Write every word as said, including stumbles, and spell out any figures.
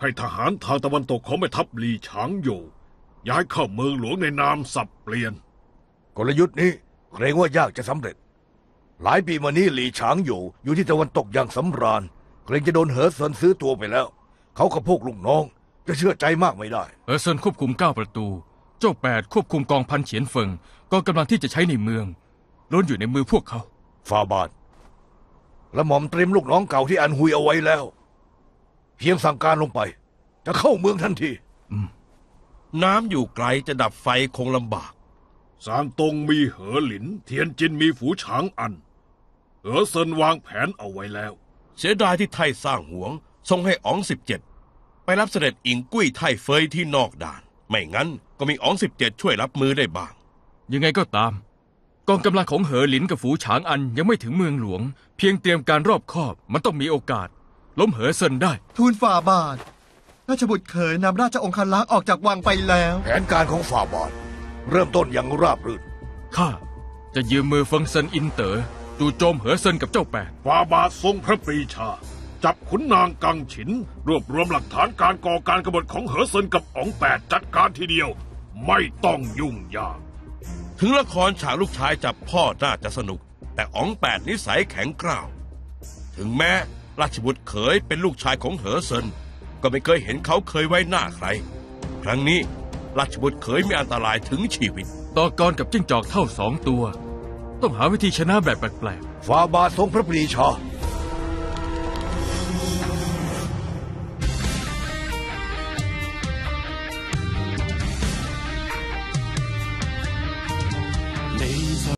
ให้ทหารทางตะวันตกของแม่ทัพหลี่ฉางโยวย้ายเข้าเมืองหลวงในนามสับเปลี่ยนกลยุทธ์นี้เกรงว่ายากจะสำเร็จหลายปีมานี้หลี่ฉางอยู่อยู่ที่ตะวันตกอย่างสำราญเกรงจะโดนเหอเซินซื้อตัวไปแล้วเขากับพวกลูกน้องจะเชื่อใจมากไม่ได้เหอเซินควบคุมเก้าประตูเจ้าแปดควบคุมกองพันเฉียนเฟิงกองกำลังที่จะใช้ในเมืองล้วนอยู่ในมือพวกเขาฟาบาทและหม่อมเตรียมลูกน้องเก่าที่อันฮุยเอาไว้แล้วเพียงสั่งการลงไปจะเข้าเมืองทันทีน้ำอยู่ไกลจะดับไฟคงลำบากซางตงมีเหอหลินเทียนจินมีฝูฉางอันเหอเซินวางแผนเอาไว้แล้วเสียดายที่ไท่สร้างหวงทรงให้อ๋องสิบเจ็ดไปรับเสด็จอิงกุ้ยไท่เฟยที่นอกด่านไม่งั้นก็มีอ๋องสิบเจ็ดช่วยรับมือได้บ้างยังไงก็ตามกองกำลังของเหอหลินกับฝูฉางอันยังไม่ถึงเมืองหลวงเพียงเตรียมการรอบคอบมันต้องมีโอกาสล้มเหอเซินได้ทูลฝ่าบาทราชบุตรเขยนำราชองครักษ์ออกจากวังไปแล้วแผนการของฝ่าบาทเริ่มต้นอย่างราบรื่นข้าจะยืมมือเฟิงเซินอินเต๋อจู่โจมเหอเซินกับเจ้าแปดฝ่าบาททรงพระปรีชาจับขุนนางกังฉินรวบรวมหลักฐานการก่อการกบฏของเหอเซินกับอ๋องแปดจัดการทีเดียวไม่ต้องยุ่งยากถึงละครฉากลูกชายจับพ่อน่าจะสนุกแต่อ๋องแปดนิสัยแข็งกร้าวถึงแม้ราชบุตรเขยเป็นลูกชายของเหอเซินก็ไม่เคยเห็นเขาเคยไว้หน้าใครครั้งนี้ราชบุตรเขยมีอันตรายถึงชีวิตต่อกรกับจิ้งจอกเท่าสองตัวต้องหาวิธีชนะแบบแปลกๆฝ่าบาททรงพระปรีชา